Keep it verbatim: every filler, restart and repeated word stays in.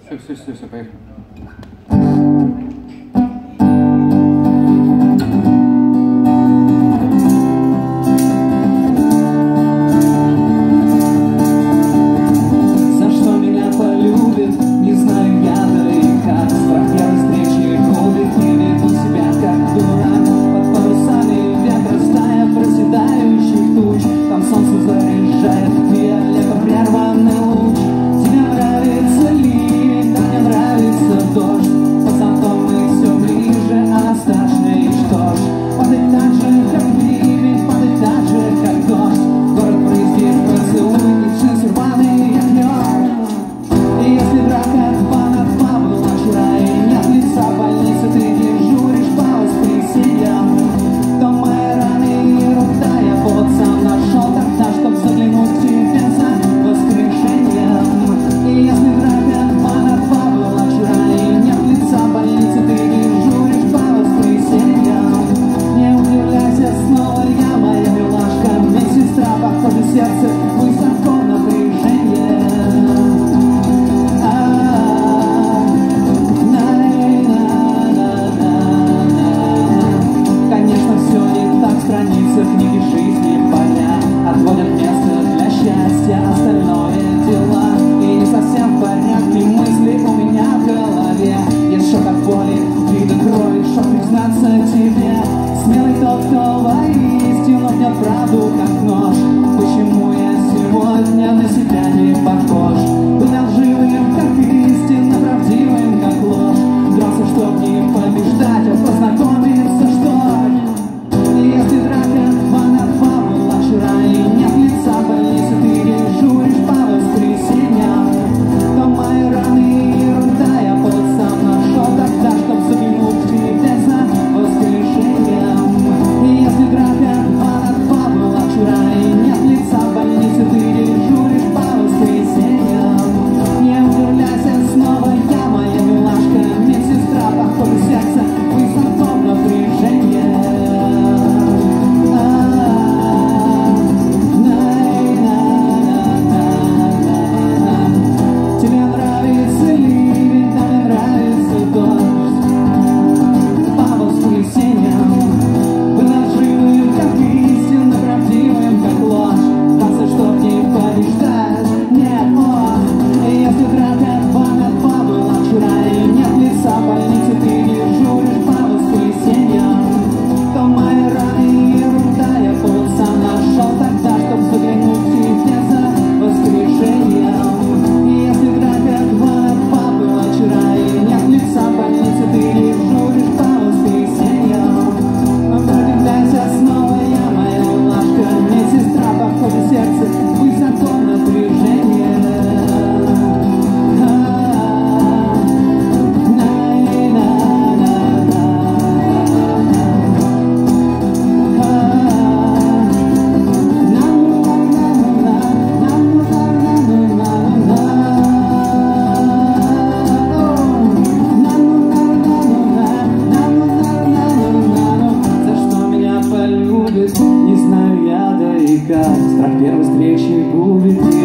Все, все, все, все, поехали. За что меня полюбит, не знаю я, да и как. Страх первой встречи губит, не веду себя как дурак. Под парусами ветра стая проседающих туч. Там солнце заряжает фиолетом прерванный луч. Тебе нравится ливень, да мне нравится дождь. Под зонтом мы все ближе, а страшнее что ж. Падать так же, как ливень, падать так же, как дождь. Город брызгит поцелуй, и джинсы рваные, я клёв. И если драка два на два была вчера, и нет лица больницы, ты дежуришь по воскресеньям, то мои раны и руда я повод сам нашел тогда, чтоб заглянуть к тебе за воскрешением. И если драка два на два была вчера, и нет лица больницы, ты дежуришь по воскресеньям, не удивляйся, снова я, моя милашка, медсестра, похоже, сердце высоко напряжение. Конечно, все не так, страницы книги жизни поля отводят место для счастья, остальное дела. И не совсем в порядке мысли у меня в голове. Есть шок от боли, вида крови, шок признаться тебе. Смелый тот, кто воистину гнет правду как нож. Почему я сегодня на себя не похож? Быть лживым, как истинно, правдивым, как ложь. Дрался, чтоб не побеждать, а познакомиться, что ли? И если драка два на два была вчера, и нет лица больницы, ты дежуришь по воскресеньям, то мои раны и ерунда я повод сам нашел тогда, чтоб заглянуть к тебе за воскрешением. И если драка два на два была вчера, и нет лица больницы, ты дежуришь по воскресеньям, не удивляйся, снова я, моя милашка, медсестра, похоже, сердце высоко в напряжении. Тебе нравится ливень, да мне нравится дождь. По воскресеньям было живым, как истинно, правдивым, как ложь. Драться, чтоб не побеждать, нет, о. И если драка два на два была вчера, и нет лица больницы, ты дежуришь по воскресеньям, то мои раны и ерунда я повод сам нашел тогда, чтоб заглянуть к тебе за воскрешением. И если драка два на два была вчера, и нет лица больницы, ты дежуришь по воскресеньям, продвигайся снова я, моя милашка, медсестра, похоже, сердце высоко напряжение. За что меня полюбит, не знаю я, да и как. Страх первой встречи губит.